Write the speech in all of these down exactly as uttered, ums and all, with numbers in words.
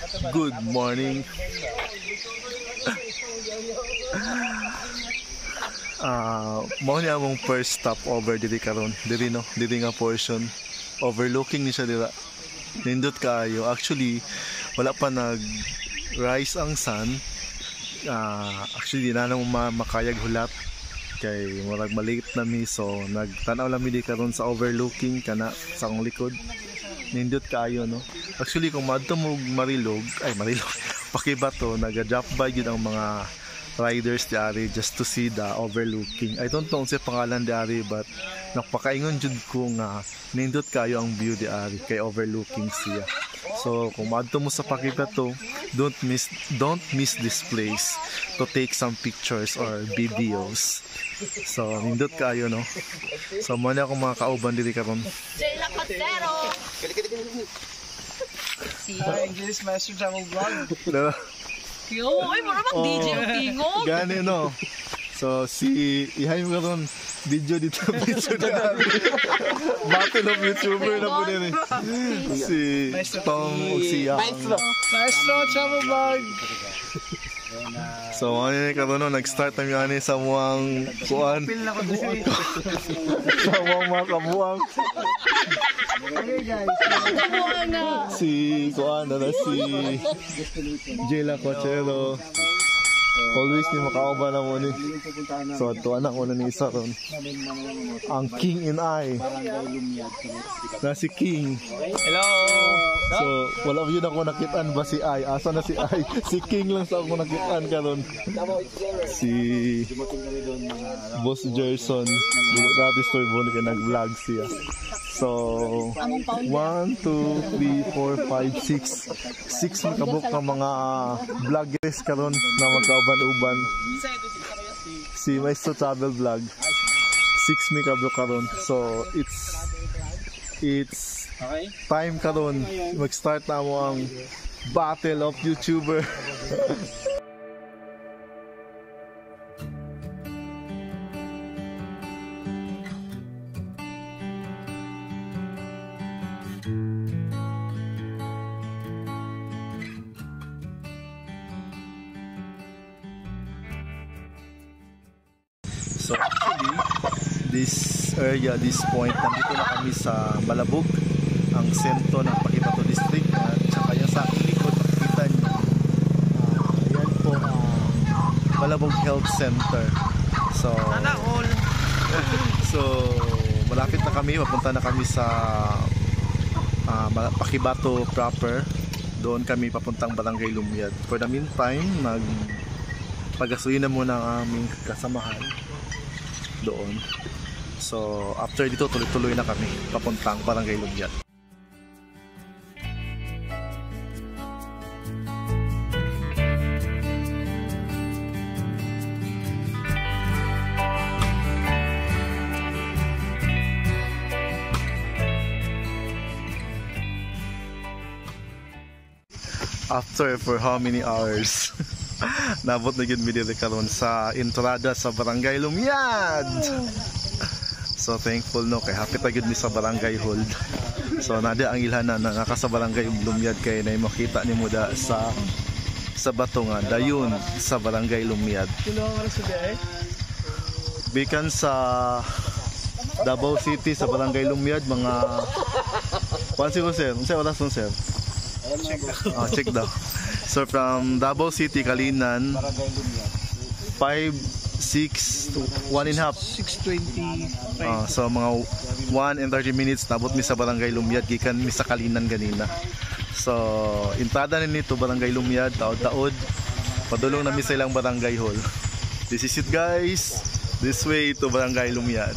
Good morning. Ah, uh, mao ni among first stop over diri karon. Diri no, diri nga portion. Overlooking ni siya dira. Nindot kaayo. Actually, wala pa nag rise ang sun. Ah, uh, actually di na nang makayag hulat kay murag maliit na mi, so nagtanaw lang mi di karon sa overlooking kana sa akong likod. Nindot kaayo no. Actually kung madto mo Marilog, ay Marilog, Pakibato, naga-drop by yun ang mga riders di ari just to see the overlooking. I don't know sa pangalan di ari, but napakaingon jud ko nga nindot kayo ang view di ari kay overlooking siya. So kung madto mo sa Pakibato, don't miss don't miss this place to take some pictures or videos. So nindot kayo no. So mo na akong mga kauban diri karon. Jayla Cotero. Si English Master Travel Vlog. Yo, ay mo naman D J ang tingog. Gani no. So si ihay mo karon video dito video na. Battle of YouTuber na po din. Si Tom o siya. Maestro. Maestro Travel Vlog. So ano ni karon no, nag-start na gani sa muang kuan. Sa muang mga kabuang. Okay guys. Si kuan na si Jayla Cotero. Always ni makauban na mo ni. So ito anak ko na ni isa ron. Ang King and I. Na si King. Hello. So wala yun ako nakitaan ba si I? Asa na si I? Si King lang sa ako nakitaan karon. Si Boss Gerson. Grabe story mo na nag-vlog siya. So, one, two, three, four, five, six. Six makabuk ng mga vloggers karon na magkauban-uban. Si Maestro Travel Vlog. Six makabuk karon. So, it's it's time karon mag-start na mo ang Battle of YouTuber. So actually, this area, this point, nandito na kami sa Malabog, ang sentro ng Pakibato District. At saka yung sa aking likod, makikita nyo, uh, yan po ang uh, Malabog Health Center. So, so malapit na kami, mapunta na kami sa uh, Pakibato proper. Doon kami papuntang Barangay Lumiad. For the meantime, mag pag-gasolina muna ang aming kasamahan doon. So after dito tuloy-tuloy na kami papuntang Barangay Lumiad. After for how many hours? Nabot na yun video karon sa entrada sa Barangay Lumiad. So thankful no kay happy tagid ni sa Barangay Hold. So nada ang ilhanan na naka sa Barangay Lumiad kay na makita ni mo da sa sa bato nga dayon sa Barangay Lumiad. Bikan sa Davao City sa Barangay Lumiad mga pansin ko sir, unsay oras nun sir? Oh, check daw. So from Davao City, Kalinan, five, six, one and a half. six twenty-five. Uh, so mga one and thirty minutes nabot mi sa Barangay Lumiad, gikan mi sa Kalinan ganina. So entrada na nito Barangay Lumiad, taod-taod. Padulong na mi sa ilang Barangay Hall. This is it guys. This way to Barangay Lumiad.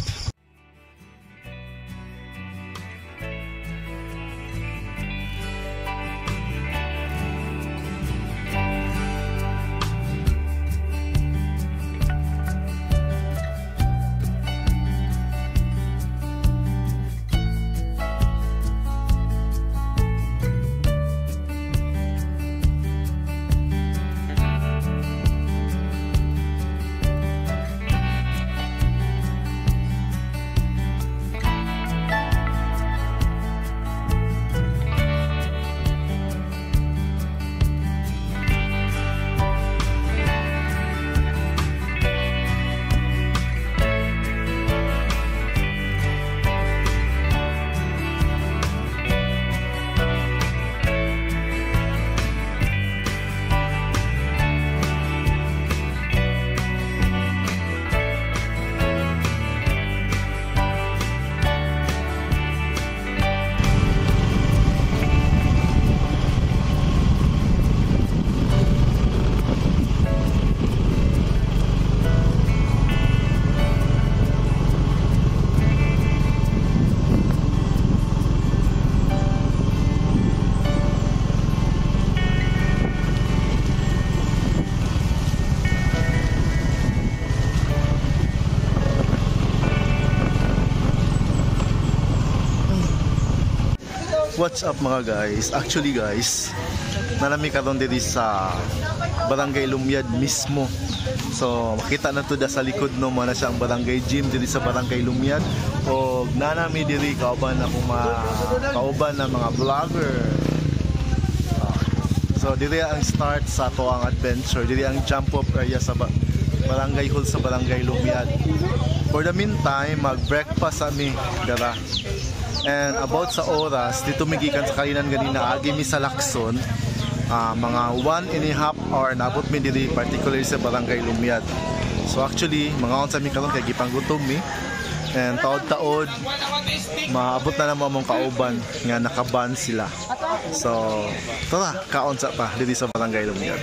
What's up mga guys? Actually guys, nanami karon diri sa Barangay Lumyad mismo. So makita na to da sa likod no mo na siyang barangay gym diri sa Barangay Lumyad. O nanami diri kauban ako mga kauban na mga vlogger. Uh, so diri ang start sa to ang adventure. Diri ang jump off area sa ba Barangay Hall sa Barangay Lumyad. For the meantime, mag-breakfast kami dara. And about sa oras, dito migikan sa kalinan ganina agi mi sa Lacson, uh, mga one and a half hour nabot mi diri particularly sa Barangay Lumyad. So actually, mga on sa mi karon kay gipanggutom mi. And taod-taod maabot na naman mong kauban nga nakaban sila. So, tara, kaon sa pa diri sa Barangay Lumyad.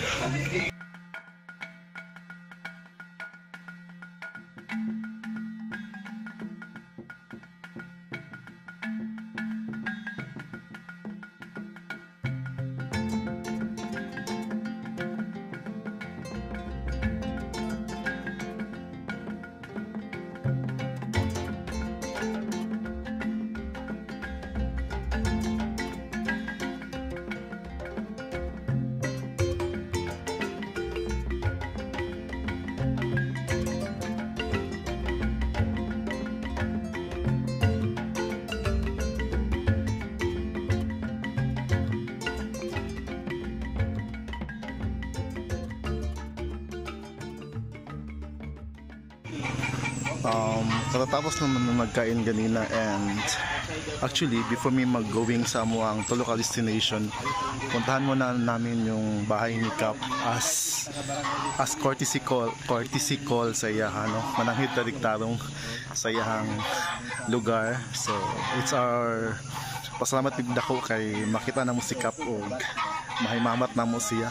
Um, katatapos naman na magkain ganina and actually before me mag-going sa mo ang tulo ka destination, puntahan muna namin yung bahay ni Cap as as courtesy call, courtesy call sa iya no, mananghid tarong sa iyang lugar. So it's our pasalamat pig dako kay makita na mo si Cap og mahimamat na mo siya.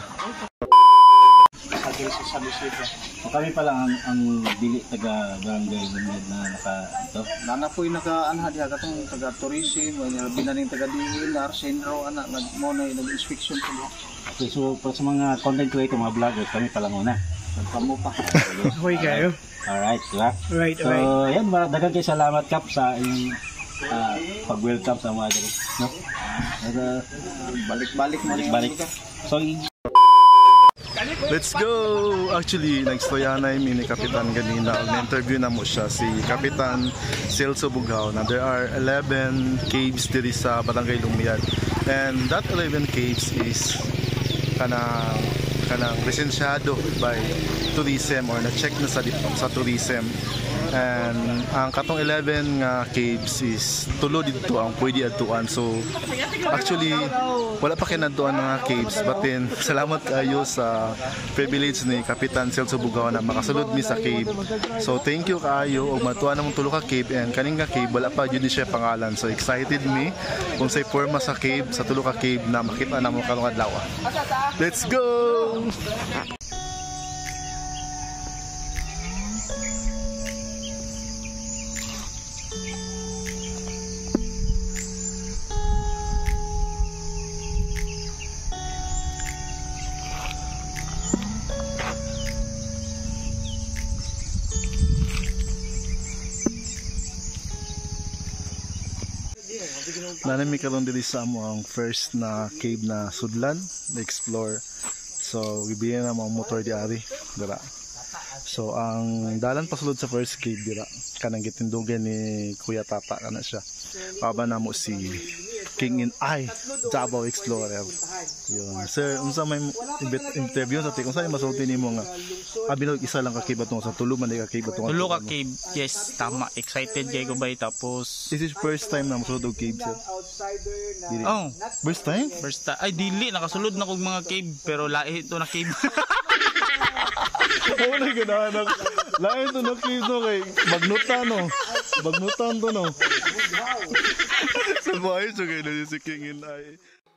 Sa Lucifer. So, kami pa lang ang, ang dili taga Barangay Lumyad na naka ito. Nana po'y naka-anha diha katong taga-tourism, binaning taga-D E L R, Senro, anak, mo na nag-inspection po. Okay, so para sa mga content creator, mga vloggers, kami pa lang una. Nagpamo pa. Hoy kayo. Alright, diba? Right, So, right. yan, daghang kayo salamat Kap sa inyong uh, pag-welcome sa mga dito. No? At, uh, Balik-balik mo na yung balik. lugar. So, Let's go! Actually, nagstoyanay mi ni Kapitan ganina. Na-interview na mo siya si Kapitan Celso Bughaw na there are eleven caves diri sa Barangay Lumyad. And that eleven caves is kanang kanang lisensyado by tourism or na-check na sa, sa tourism. And ang katong eleven nga caves is tulo dito ang pwede adtuan. So actually wala pa kinadtuan nga caves, but then salamat kayo sa privilege ni Kapitan Celso Bughaw na makasulod mi sa cave. So thank you kayo og matuan namong tulo ka cave, and kaning nga cave wala pa jud siya pangalan. So excited me kung say forma sa cave, sa tulo ka cave na makita namo karong adlaw. Let's go! Nanami karon diri sa amo ang first na cave na sudlan na explore. So gibiyan na mga motor di ari dira. So ang dalan pasulod sa first cave dira kanang gitindugan ni Kuya Tata kana siya. Paba na mo si King in I Davao Explorer. Yun. Sir, unsa may interview sa ti kung sa masulti nimo nga abinog isa lang ka cave atong sa tulo man ka cave atong Tulo ka cave. Yes, tama. Excited kay ko bay tapos this is first time na masulod og cave sir. Dili. oh, First time? first time. Ay dili nakasulod na kog mga cave pero lahi ito na cave. Oo na ganahan. Lain to na cave no kay magnutan no. Magnutan to no. Sabay so kay na si King in I.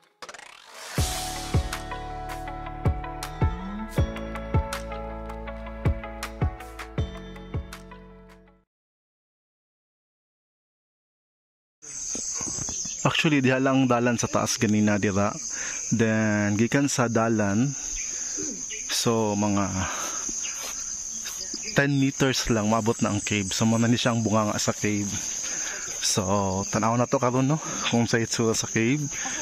Actually diha lang dalan sa taas ganina dira. Then gikan sa dalan so mga ten meters lang mabot na ang cave. So muna ni siyang bunganga sa cave. So, tanaw na to karon no kung sa itsura sa cave.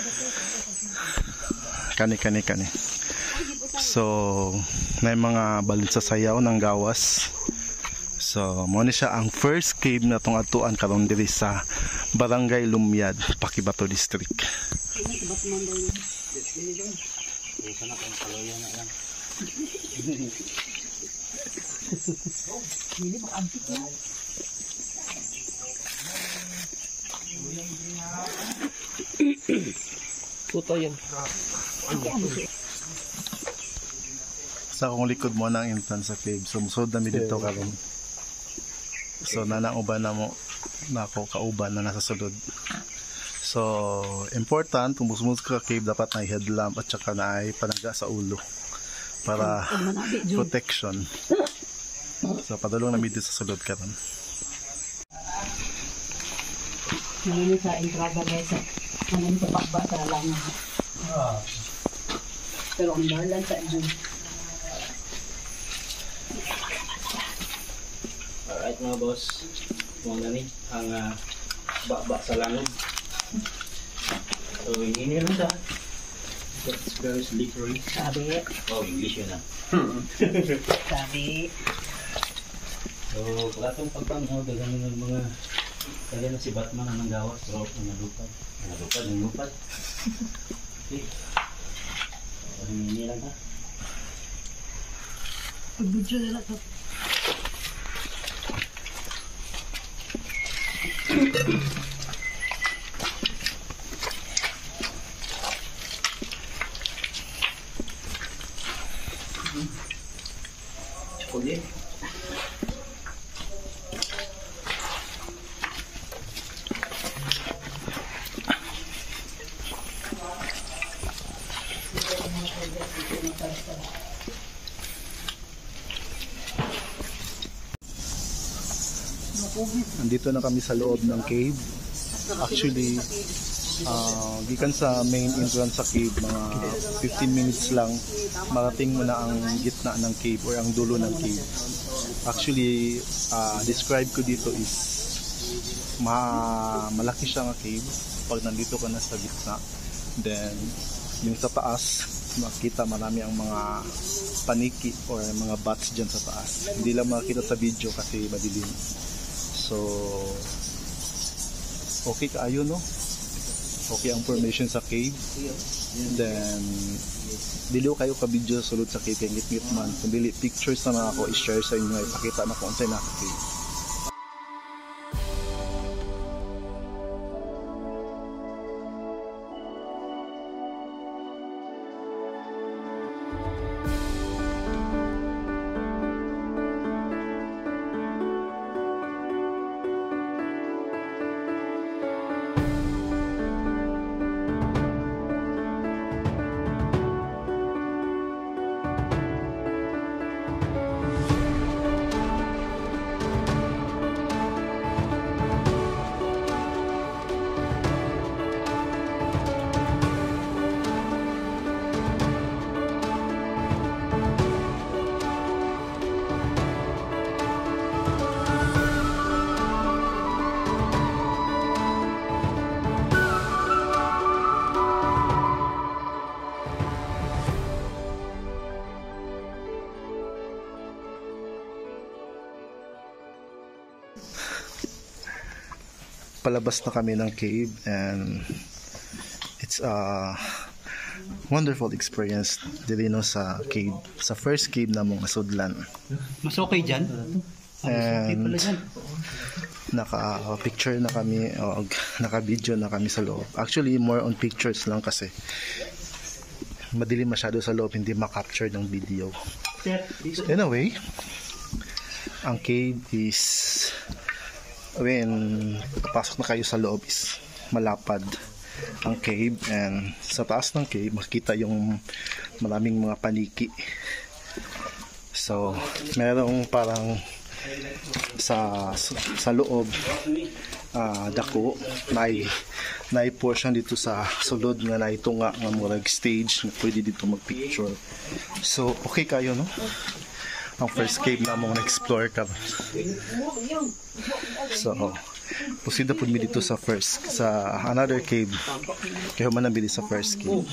Kani kani kani. So, may mga balon sa sayaw ng gawas. So, mo ni siya ang first cave na tong atuan karon diri sa Barangay Lumyad, Paquibato District. Puto yan. Sa akong likod mo na ang entrance sa cave. So, musod na mi dito karon. So, nanauban na mo na ako kauban na nasa sulod. So, important, kung musumos ka cave, dapat na headlamp at saka na ay panaga sa ulo para protection. So, padulong na mi dito sa sulod karon. Nalini sa entrada guys. Ano sa pakba sa langan. Pero ang darlan sa dyan. Alright mga boss, mga nani, ang uh, baba sa langod. So, hindi lang ta. That's very slippery. Sabi. Oh, English yun ah. Sabi. So, wala itong pagpanghaw, gagawin ng mga kaya na si Batman ang nanggawas, pero ang nalupad. Ang nalupad, ang lupad. Okay. So, hindi lang ha. Pagbudyo nila ito. Kulit. Nandito na kami sa loob ng cave. Actually, uh, gikan sa main entrance sa cave, mga fifteen minutes lang, marating mo na ang gitna ng cave or ang dulo ng cave. Actually, uh, describe ko dito is ma malaki siya nga cave pag nandito ka na sa gitna. Then, yung sa taas, makita marami ang mga paniki or mga bats dyan sa taas. Hindi lang makita sa video kasi madilim. So, okay kaayo no? Okay ang formation sa cave. Then, dili ko kayo ka-video sulod sa cave kay ngit-ngit man. Kung dili, pictures na ako i-share sa inyo, ipakita na kung saan na cave. Palabas na kami ng cave and it's a wonderful experience dili no sa cave, sa first cave na mong asudlan. Mas okay dyan? And naka-picture na kami o naka-video na kami sa loob. Actually, more on pictures lang kasi madilim masyado sa loob, hindi ma-capture ng video. So, anyway, ang cave is when pasok na kayo sa loob is malapad ang cave, and sa taas ng cave makikita yung maraming mga paniki. So merong parang sa sa loob uh, dako may na portion dito sa sulod nga naitunga nga murag stage na pwede dito magpicture. So okay kayo no? Ang first cave na mong na-explore ka. So, Pusida pud mi dito sa first sa another cave. Kaya man nabili sa first cave.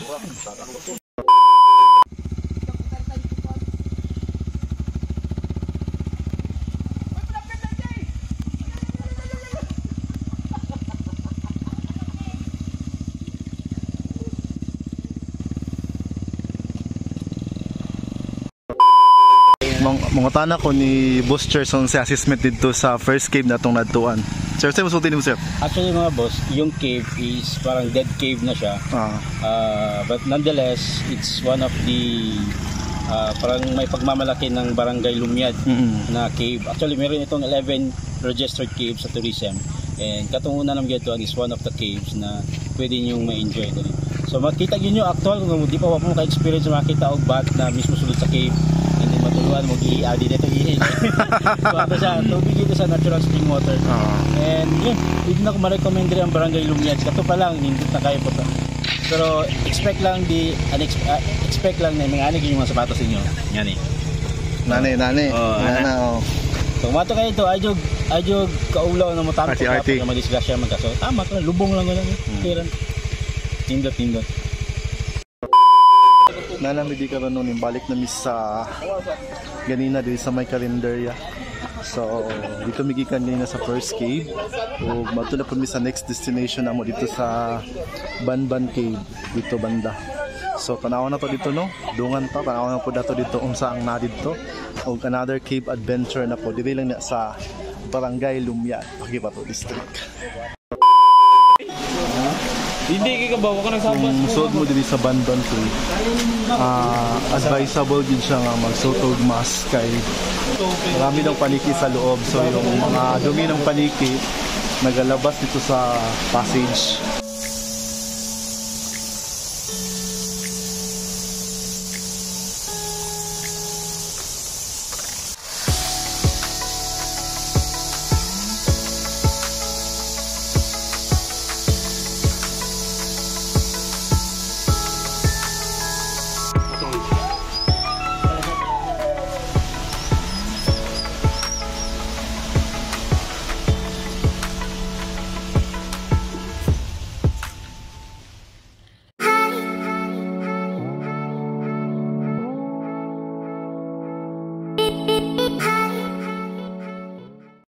Mga tana ko ni Boss Cherson sa assessment dito sa first cave na itong nadtuan. Sir, sir, masulti mo, sir? Actually mga boss, yung cave is parang dead cave na siya. Ah. Uh, but nonetheless, it's one of the uh, parang may pagmamalaki ng Barangay Lumiad Mm-mm. na cave. Actually, meron itong eleven registered caves sa tourism. And katong una ng gituan is one of the caves na pwede nyo ma-enjoy. So makita nyo actual kung di pa wala mo ka-experience makita og bat na mismo sulod sa cave. Hindi matuluan mo gi-adi dito ihin. So ato sa tubig dito sa natural spring water. Ah. And yun, hindi na ko ma-recommend rin ang Barangay Lumiad. Kato pa lang, hindi na kayo pa. Pero expect lang di unex- uh, expect lang na may anig yung mga sapatos ninyo. Yan eh. Nane, nane. Oh, Nana, oh. So mato kayo ito, ayog ayog kaulaw na mo tanto Ati-ati. na madisgrasya man kaso. Tama ka, lubong lang gano'n. Kairan. Tindot tindot. Nana, hindi ka rin nun, balik na mis sa ganina dito sa may kalendarya. So, dito migikan ganina sa first cave. O matula po mi sa next destination na mo dito sa Banban Cave, dito banda. So, tanawa na to dito, no? Dungan pa, tanawa na po dato dito kung saan na dito. O another cave adventure na po. Dili lang na sa Barangay Lumiad, Cotabato District. Hindi ka ba? Huwag ka nagsabas. Kung suot mo dito sa Banban Cave, ah, advisable din siya nga magsuot og mask kay marami ng paniki sa loob. So yung mga dumi ng paniki nagalabas dito sa passage.